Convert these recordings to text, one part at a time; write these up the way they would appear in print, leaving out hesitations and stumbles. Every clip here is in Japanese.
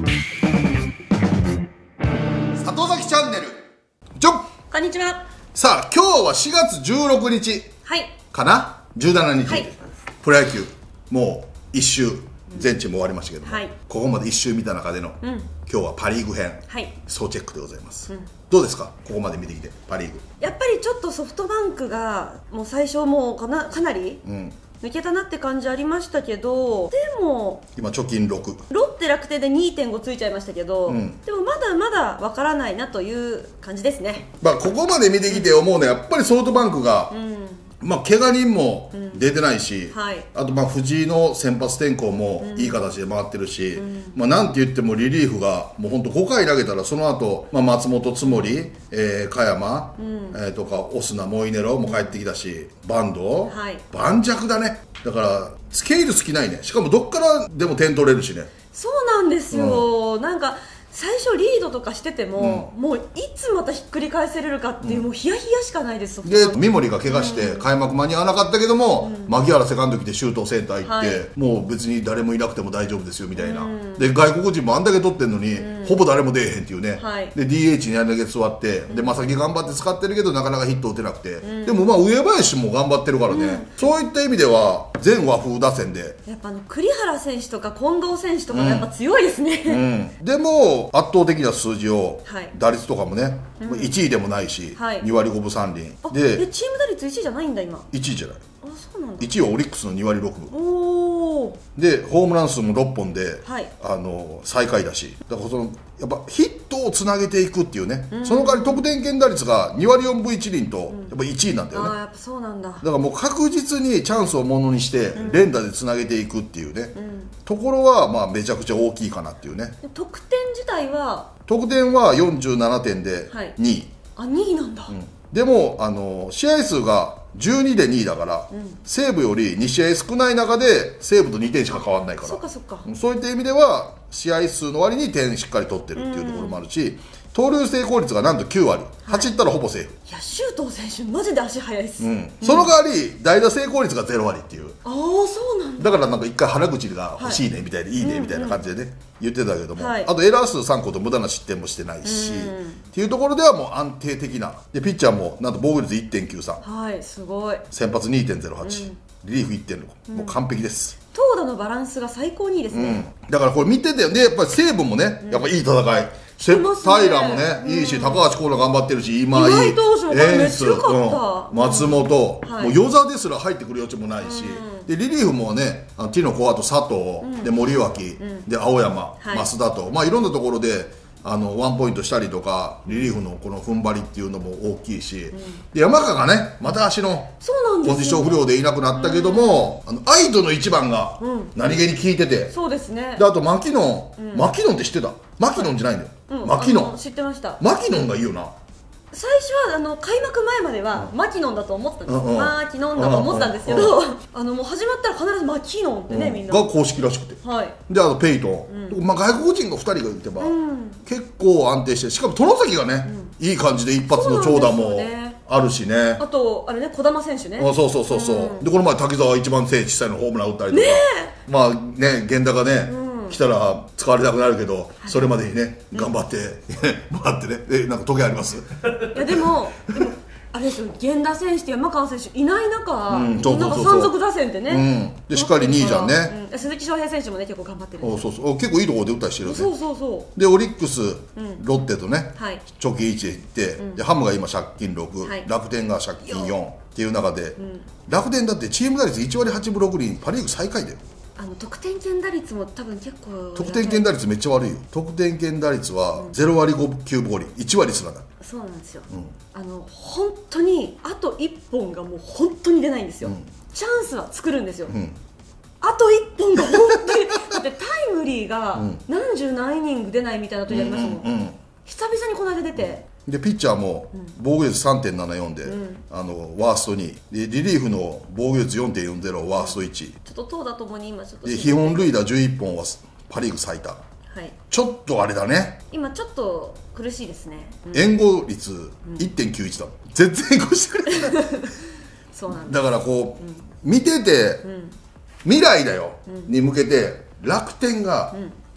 里崎チャンネルこんにちは。 さあ今日は4月16日はいかな、17日、 はいプロ野球もう1週全チーム終わりましたけども、 はいここまで1週見た中での、今日はパ・リーグ編、 はい総チェックでございます、どうですか、ここまで見てきてパ・リーグ。 やっぱりちょっとソフトバンクがもう最初もうかなり抜けたなって感じありましたけど、でも今貯金6。 ロッテ楽天で 2.5 ついちゃいましたけど、でもまだまだわからないなという感じですね。 まあここまで見てきて思うのはやっぱりソフトバンクが、まあ怪我人も出てないし、 はいあとまあ藤井の先発転向もいい形で回ってるし、まあなんて言ってもリリーフがもう本当5回投げたらその後、まあ松本津森、加山、とかオスナモイネロも帰ってきたし、バンド、 はい盤石だね。だからスケール尽きないね。しかもどっからでも点取れるしね。 そうなんですよ、なんか最初リードとかしてても、もういつまたひっくり返せれるかっていう、もうヒヤヒヤしかないです。 で三森が怪我して開幕間に合わなかったけども、牧原セカンド来て周東センター行って、もう別に誰もいなくても大丈夫ですよみたいな、で外国人もあんだけ取ってんのに、ほぼ誰も出えへんっていうね、で DH にあれだけ座って、で正木頑張って使ってるけどなかなかヒット打てなくて、でもまあ上林も頑張ってるからね、そういった意味では全和風打線でやっぱ栗原選手とか近藤選手とかがやっぱ強いですね、 でも圧倒的な数字を、 はい打率とかもね、1位でもないし、 はい 2割5分3厘あでチーム打率1位じゃないんだ今。 1位じゃない、 あ、そうなんだ。 1位はオリックスの2割6分おお。 でホームラン数も6本で、 はい最下位だし、だからそのやっぱヒットをつなげていくっていうね、その代わり得点圏打率が2割4分1厘と、やっぱ1位なんだよね、 ああ、やっぱそうなんだ。 だからもう確実にチャンスをものにして連打でつなげていくっていうね、ところはまあめちゃくちゃ大きいかなっていうね。 で得点自体は得点は47点ではい 2位、 あ、2位なんだ、 でも試合数が12で2位だから、西武より2試合少ない中で西武と2点しか変わらないから、 そっかそっか。 そういった意味では試合数の割に点しっかり取ってるっていうところもあるし、盗塁成功率がなんと9割、走ったらほぼセーフ、 いや、周東選手マジで足速いです、 その代わり代打成功率が0割っていう、 ああ、そうなんだ。 だからなんか一回原口が欲しいねみたいで、いいねみたいな感じでね、言ってたけども、 はいあとエラー数3個と無駄な失点もしてないし、っていうところではもう安定的なで、ピッチャーもなんと防御率 1.93、 はい、すごい。 先発 2.08、リリーフ 1.6、もう完璧です、 投打のバランスが最高にいいですね、 だからこれ見てて、でやっぱり西武もね、やっぱいい戦い、 ますね平もね、いいし、高橋光成頑張ってるし、今井、 今井投手もこれめっちゃ良かった松本、 はいもう与座ですら入ってくる余地もないし、でリリーフもね、ティノコ、あと佐藤、で森脇、で青山、 はい増田と、まあいろんなところでワンポイントしたりとか、リリーフのこの踏ん張りっていうのも大きいし、で山川がね、また足のそうなんですよコンディション不良でいなくなったけども、愛斗の1番が何気に効いてて、 そうですね。 であとマキノン、マキノンって知ってた？マキノンじゃないんだよ、マキノン、 知ってました。 マキノンがいいよな。 最初は開幕前まではマキノンだと思ってたんです、マキノンだと思ってたんですけど、もう始まったら必ずマキノンってね、みんなが公式らしくて、 はいであとペイトン、まあ、外国人が2人がいてば、結構安定して、しかも外崎がね、いい感じで一発の長打もそうなんですよねあるしね。 あとあれね、児玉選手ね。 そうそうそうそう、でこの前滝沢一番背小さいのホームラン打ったりとか、まあね、源田がね、来たら使われなくなるけど、それまでにね、頑張ってもらってね、なんか時計あります？ いやでもあれですよ、源田選手と山川選手いない中、なんかそうそうそう山賊打線ってね、 でしっかり2位じゃんね、 鈴木翔平選手もね結構頑張ってるんでそうそう、結構いいところで打ったりしてるよね。 そうそうそでオリックス、ロッテとね、 はい貯金1でいって、でハムが今借金6、 はい楽天が借金4っていう中で、楽天だってチーム打率1割8分6厘、パ・リーグ最下位だよ。 得点圏打率も多分結構得点圏打率めっちゃ悪いよ。得点圏打率は0割5分9分5厘、1割すらない。 そうなんですよ、本当にあと1本がもう本当に出ないんですよ、チャンスは作るんですよ、あと1本が本当にだってタイムリーが何十何イニング出ないみたいな時ありましたもん、久々にこの間出て、 でピッチャーも防御率 3.74 で、ワースト2位で、リリーフの防御率 4.40 ワースト1位、 ちょっと投打ともに今ちょっとで被本塁打11本はパ・リーグ最多。 はい、 ちょっとあれだね、 今ちょっと苦しいですね、 援護率 1.91 だもん、全然援護してくれないそうなんだだからこう、見てて、未来だよ、に向けて楽天が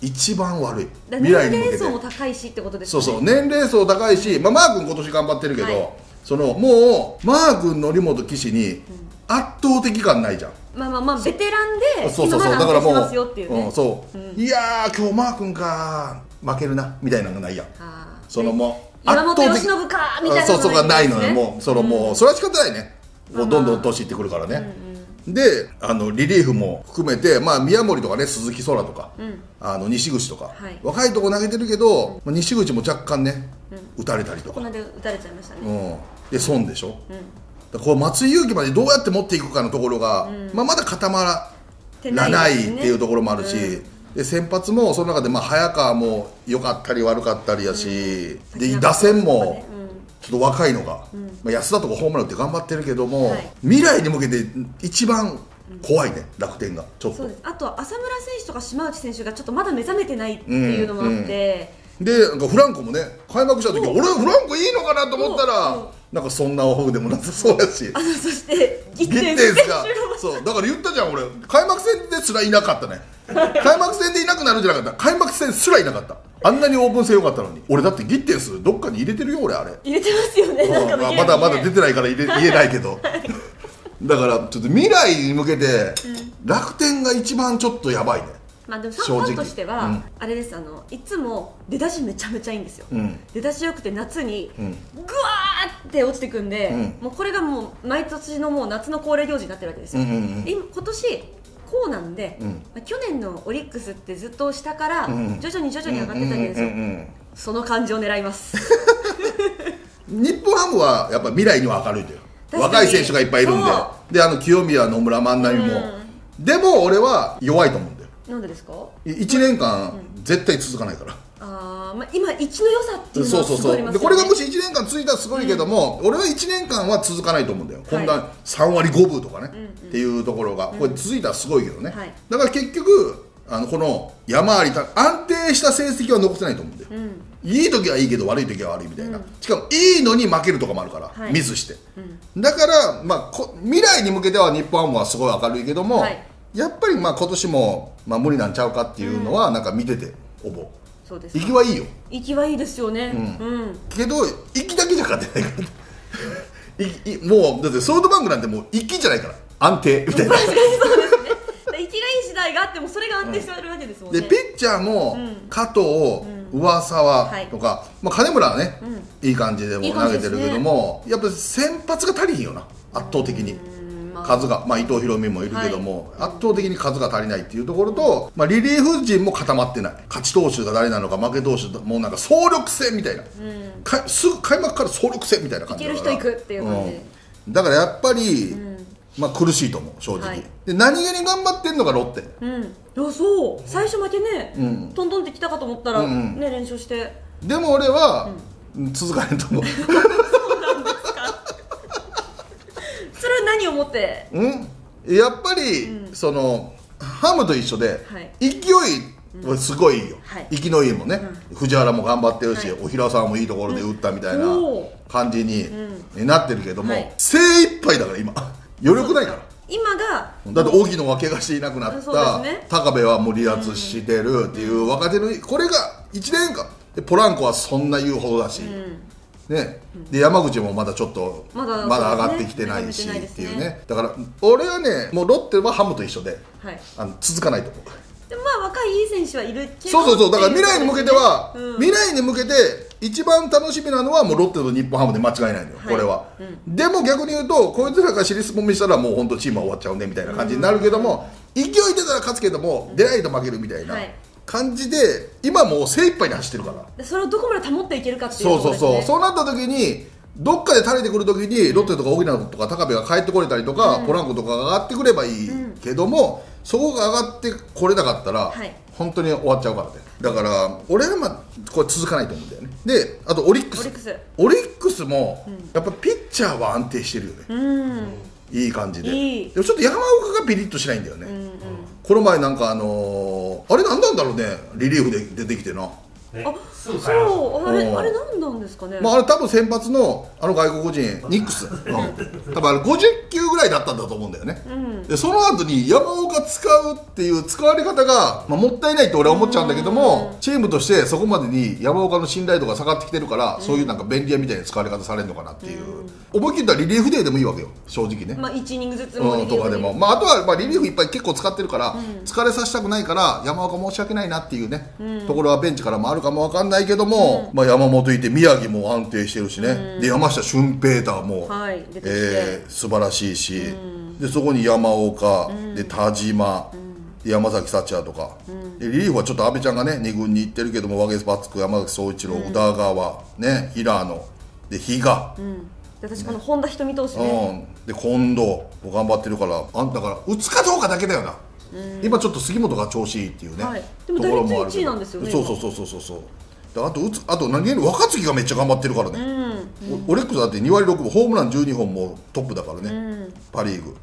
一番悪い。 未来に向けて年齢層も高いしってことですね。 そうそう、年齢層高いし、マー君今年頑張ってるけど、もうマー君の則本騎手に圧倒的感ないじゃん。 ベテランでそうだからもう、いやー今日マー君か負けるなみたいなのがないやん。もう山本由伸かみたいなのがないのよ。もうそれは仕方ないね。どんどん年いってくるからね。でリリーフも含めて、宮森とかね、鈴木空とか、西口とか、若いとこ投げてるけど、西口も若干ね、打たれたりとか、 ここまで打たれちゃいましたね。 で損でしょ。こう松井裕樹までどうやって持っていくかのところが、まだ固まらないっていうところもあるし、で先発もその中で早川も良かったり悪かったりやし、で打線もちょっと若いのが、安田とかホームラン打って頑張ってるけども、未来に向けて一番怖いね、楽天がちょっと。 そうです。あとは浅村選手とか島内選手がちょっとまだ目覚めてないっていうのもあって、 でなんかフランコもね、開幕した時俺フランコいいのかなと思ったら、なんかそんなオフでもなさそうやし、 そしてギッテンスがそうだから言ったじゃん、俺開幕戦ですらいなかったね。開幕戦でいなくなるんじゃなかった、開幕戦すらいなかった。あんなにオープン戦良かったのに。俺だってギッテンスどっかに入れてるよ、俺あれ入れてますよね。なんかまだ出てないから言えないけどだからちょっと未来に向けて楽天が一番ちょっとやばいね。 でもファンとしては、あれです、いつも出だしめちゃめちゃいいんですよ。出だしよくて夏にグワーって落ちてくんで、もうこれがもう毎年のもう夏の恒例行事になってるわけですよ。今年こうなんで、去年のオリックスってずっと下から徐々に上がってたわけですよ。その感じを狙います日本ハムはやっぱ未来には明るいんだよ。若い選手がいっぱいいるんで、清宮、野村、万波も、でも俺は弱いと思うんだよ。 なんでですか ？1年間絶対続かないから。 今1の良さっていうのはすごいありますよね。 でこれがもし1年間続いたらすごいけども、俺は1年間は続かないと思うんだよ。今度は3割5分とかねっていうところがこれ続いたらすごいけどね。だから結局この山あり安定した成績は残せないと思うんだよ。いい時はいいけど悪い時は悪いみたいな。しかもいいのに負けるとかもあるからミスして。だから未来に向けては日本ハムはすごい明るいけども、やっぱり今年も無理なんちゃうかっていうのはなんか見てて思う。 そうです。 行きはいいよ。 行きはいいですよね。 けど行きだけじゃ勝てないからもうだってソフトバンクなんてもう行きじゃないから安定みたいな。 確かにそうですね。行きがいい次第があってもそれが安定してるわけですもんね。 でピッチャーも加藤、上沢とか、金村はねいい感じでも投げてるけども、やっぱ先発が足りひんよな、圧倒的に。数が伊藤大海もいるけども、圧倒的に数が足りないっていうところと、リリーフ陣も固まってない。勝ち投手が誰なのか負け投手もうなんか総力戦みたいな、すぐ開幕から総力戦みたいな感じだから、 いける人いくっていう感じ、 だからやっぱり、苦しいと思う正直、で何気に頑張ってんのがロッテ。 そう最初負けね、トントンってきたかと思ったらね、連勝して。でも俺は続かないと思う。 それは何をもって？ やっぱり、ハムと一緒で、勢いはすごいいいよ、生きのいいもんね、藤原も頑張ってるし、お平沢もいいところで打ったみたいな感じになってるけども、精一杯だから今余力ないから。 今がだって荻野は怪我していなくなった、高部はもう離脱してるっていう若手の、これが1年間で、ポランコはそんな言うほどだし、ね、で山口もまだちょっとまだ上がってきてないしっていうね。だから俺はね、もうロッテはハムと一緒で、続かないと思う。 でも若いいい選手はいるけど、 そうだから未来に向けては、未来に向けて一番楽しみなのはもうロッテと日本ハムで間違いないのよ、これは。でも逆に言うと、こいつらが尻すぼみしたらもう本当チームは終わっちゃうねみたいな感じになるけども、勢い出たら勝つけども出ないと負けるみたいな感じで、今もう精一杯に走ってるから、 それをどこまで保っていけるかっていうところですね。 そうなった時にどっかで垂れてくる時にロッテとか荻野とか高部が帰ってこれたりとか、ポランコとかが上がってくればいいけども、そこが上がってこれなかったら、本当に終わっちゃうからね。だから俺はこれ続かないと思うんだよね。であとオリックスもやっぱピッチャーは安定してるよね、いい感じで。でもちょっと山岡がピリッとしないんだよね。この前なんかあれ何なんだろうね、リリーフで出てきてな。 あれ何なんですかね。 あれ多分先発の外国人ニックス、多分50球ぐらいだったんだと思うんだよね、でその後に山岡使うっていう使われ方が、もったいないって俺は思っちゃうんだけども、チームとしてそこまでに山岡の信頼度が下がってきてるから、そういうなんか便利屋みたいな使われ方されるのかなっていう、思い切ったリリーフデーでもいいわけよ正直ね、 1イニングずつもとかでも、あとはリリーフいっぱい結構使ってるから、疲れさせたくないから山岡申し訳ないなっていうね、ところはベンチからもあるかもわかんないけども、山本いて宮城も安定してるしね、で山下俊平太も、素晴らしいし、でそこに山岡、で田島、山崎幸也とか、でリリーフはちょっと阿部ちゃんがね2軍に行ってるけども、ワゲスパッツク、山崎総一郎、宇田川、ね、平野で比嘉、 で私この本田仁美投手ね、 で近藤も頑張ってるから、だから打つかどうかだけだよな、今ちょっと杉本が調子いいっていうね、 でも打率1位なんですよね。 そうあと何より若月がめっちゃ頑張ってるからね、オリックスだって2割6分、ホームラン12本もトップだからね、パ・リーグ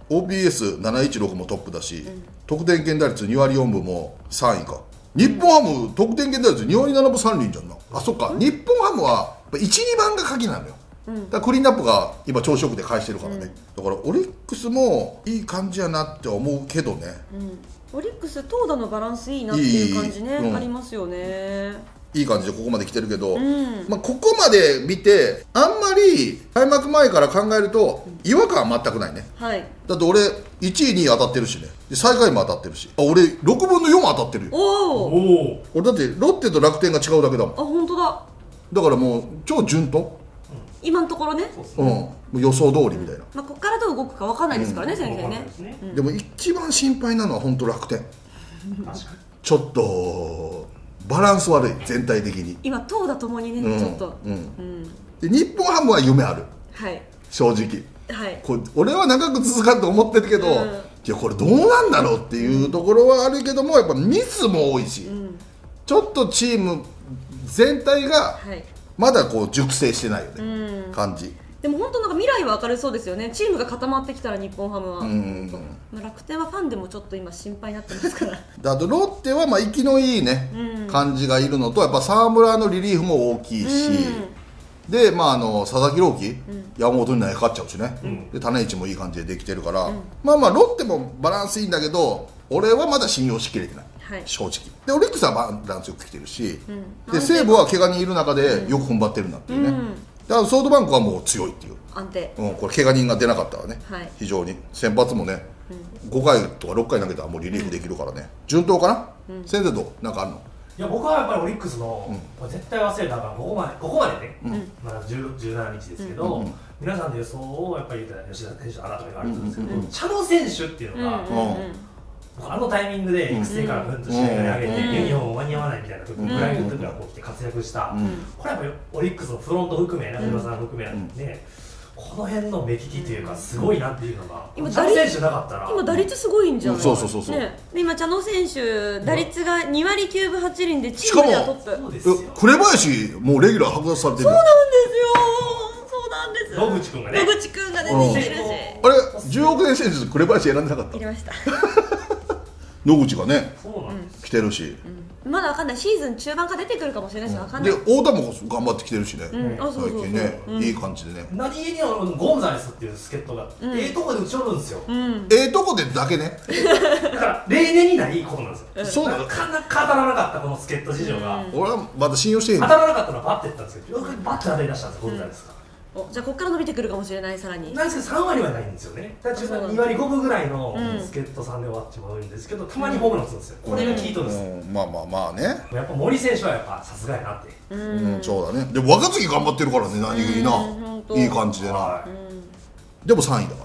OPS716 もトップだし、得点圏打率2割4分も3位か。日本ハム得点圏打率2割7分3厘じゃんな。あ、そっか、日本ハムは1、2番が鍵なのよ、だからクリーンアップが今調子よくて返してるからね、だからオリックスもいい感じやなって思うけどね、 オリックス投打のバランスいいなっていう感じね、ありますよね。 いい感じでここまで来てるけど、ここまで見てあんまり開幕前から考えると違和感は全くないね、だって俺1位2位当たってるしね、で最下位も当たってるし、俺6分の4も当たってるよ。俺だってロッテと楽天が違うだけだもん。 本当だ。 だからもう超順当、 今のところね、 予想通りみたいな、 ここからどう動くか分かんないですからね、先生ね。 でも一番心配なのは本当楽天ちょっとバランス悪い、全体的に今投打ともにね、ちょっと、 で日本ハムは夢ある、正直、これ俺は長く続かんと思ってるけど、いやこれどうなんだろうっていうところはあるけども、やっぱミスも多いし、ちょっとチーム全体がまだこう熟成してないよね、感じ。 でも本当なんか未来は明るそうですよね。チームが固まってきたら日本ハムは、楽天はファンでもちょっと今心配になってますからあとロッテは生きのいいね、感じがいるのと、やっぱ沢村のリリーフも大きいし、で佐々木朗希、山本に投げかかっちゃうしね、で種市もいい感じでできてるから、ロッテもバランスいいんだけど俺はまだ信用しきれてない、正直でオリックスはバランスよくきてるし、で西武は怪我人いる中でよく踏ん張ってるなっていうね、だからソフトバンクはもう強いっていう安定、 これ怪我人が出なかったらね、非常に先発もね、5回とか6回投げたらもうリリーフできるからね、順当かな、先生となんかあるの？ いや僕はやっぱりオリックスの、絶対忘れたからここまでね、まだ17日ですけど、皆さんの予想をやっぱり言ったら吉田選手あなたが言われてるんですけど、茶野選手っていうのが、あのタイミングで育成からぐんと試合に上げて、ユニフォーム間に合わないみたいな時に、フライの時からこう来て活躍した、これはやっぱりオリックスのフロント含め、中島さん含めね、この辺の目利きというか、すごいなっていうのが、今、茶野選手なかったら、 今、打率すごいんじゃん、 そう、 で今、茶野選手、打率が2割9分8厘で、チームではトップ、 紅林、もうレギュラー剥奪されてる。 そうなんですよ、 野口君がね、 野口君が出てきてるし、 あれ、10億円選手、紅林選んでなかった？ 入れました。 野口がね、来てるし、 まだわかんない、シーズン中盤から出てくるかもしれないし、わかんない。 で太田も頑張ってきてるしね、最近ね、いい感じでね。 何気にゴンザレスっていう助っ人がとこで打ち寄るんですよ。 とこでだけね。 だから例年にないことなんですよ。 そうなの。 なかなか当たらなかったこの助っ人事情が。 俺はまだ信用してへん。 当たらなかったのはバッてやったんですけど、バッて当たり出したんですよ、ゴンザレスが。 じゃあここから伸びてくるかもしれない、さらに。 なんですけど3割はないんですよね。だから2割5分ぐらいの助っ人さんで終わっちまうんですけど、たまにホームラン打つんですよ。これがキートです。 まあね。 やっぱ森選手はやっぱさすがやなって。 そうだね。でも若月頑張ってるからね、何気にな、いい感じでな。でも3位だから。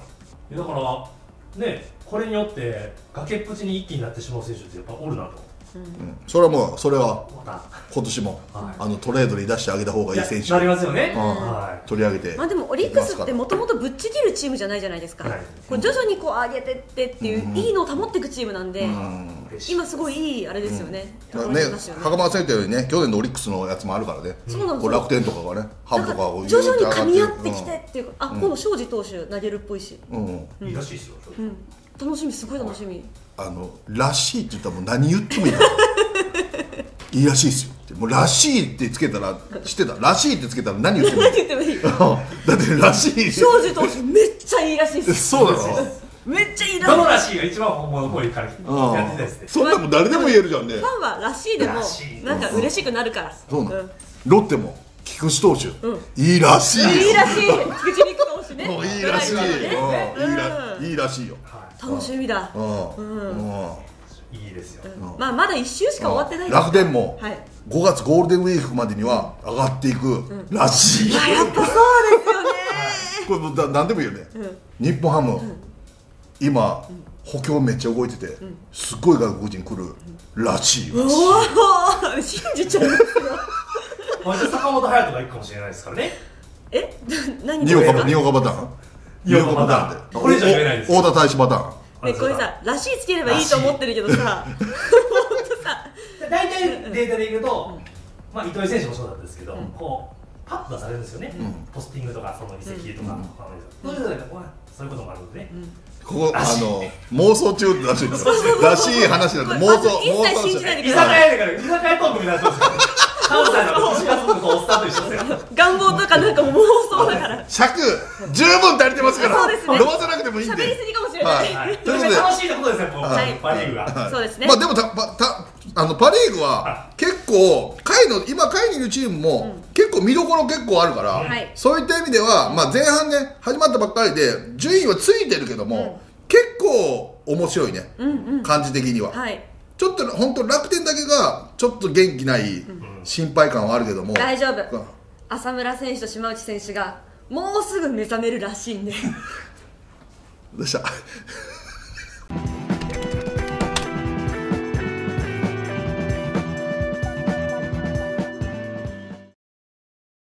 だからね、これによって崖っぷちに一気になってしまう選手ってやっぱおるなと。 それはもうそれは今年もトレードに出してあげた方がいい選手なりますよね、 取り上げて。 でもオリックスってもともとぶっちぎるチームじゃないじゃないですか、徐々にこう上げてってっていういいのを保っていくチームなんで、今すごいいいあれですよね。 袴田さん言ったようにね、去年のオリックスのやつもあるからね、楽天とかがね、ハムとかを徐々に噛み合ってきてっていうか、今度庄司投手投げるっぽいし、 いいらしいですよ。 楽しみ、すごい楽しみ。 らしいって言ったらもう何言ってもいいからいいらしいですよって、もうらしいってつけたら、知ってたらしいってつけたら何言ってもいいだってらしい、 庄司投手めっちちゃいいらしいです。 そうなの？ めっちゃいいらしい。 どのらしいが一番本物っぽいからやってたですね。 そんなもん誰でも言えるじゃんね。 ファンはらしいでもなんか嬉しくなるから。 そうなの。ロッテも菊池投手いいらしい。 いいらしい。菊池陸投手ね。 いいらしい。いいらしいよ。 楽しみだ。 いいですよ。 まあまだ1周しか終わってない。 楽天も5月ゴールデンウィークまでには上がっていくらしい。 やっぱそうですよね。 これもう何でもいいよね。日本ハム今補強めっちゃ動いててすっごい外国人来るらしい。 おお、信じちゃいますよ。 まあ坂本勇人が行くかもしれないですからね。 何？ 二岡パターン。二岡パターンで。 これ以上言えないです。 太田大志パターン。 これさ、らしいつければいいと思ってるけどさ、 大体データで言うと、まあ糸井選手もそうなんですけど、こうパッと出されるんですよね。ポスティングとかその移籍とか、そういうこともあるのでね。 ここ妄想中ってらしいですよ。らしい話なんで妄想。 一切信じないでく居ださい。 酒屋トークみたいになってますからね。関西の都市ガスのおっさんと一緒ですよ。 願望とかなんかも妄想だから。 尺十分足りてますから。 そうですね。 飲ませなくてもいいんで。 喋りすぎかもしれない。 ということで楽しいことですよ。パリーグが。 そうですね。 まあでもパリーグは結構今下位にいるチームも結構見どころ結構あるから、そういった意味ではまあ前半ね始まったばっかりで順位はついてるけども結構面白いね感じ的には。ちょっと本当楽天だけがちょっと元気ない心配感はあるけども大丈夫。浅村選手と島内選手がもうすぐ目覚めるらしいんで。 どうした